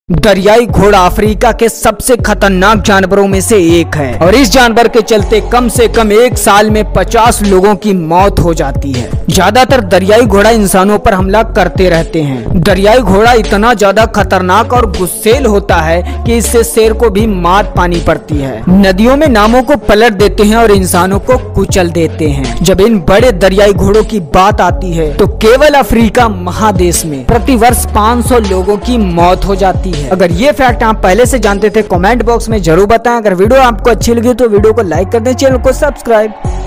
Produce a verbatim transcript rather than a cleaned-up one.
दरियाई घोड़ा अफ्रीका के सबसे खतरनाक जानवरों में से एक है और इस जानवर के चलते कम से कम एक साल में पचास लोगों की मौत हो जाती है। ज्यादातर दरियाई घोड़ा इंसानों पर हमला करते रहते हैं। दरियाई घोड़ा इतना ज्यादा खतरनाक और गुस्सैल होता है कि इससे शेर को भी मात पानी पड़ती है। नदियों में नावों को पलट देते हैं और इंसानों को कुचल देते हैं। जब इन बड़े दरियाई घोड़ों की बात आती है तो केवल अफ्रीका महादेश में प्रतिवर्ष पाँच सौ लोगों की मौत हो जाती है। अगर ये फैक्ट आप पहले से जानते थे कमेंट बॉक्स में जरूर बताएं। अगर वीडियो आपको अच्छी लगी तो वीडियो को लाइक कर दें, चैनल को सब्सक्राइब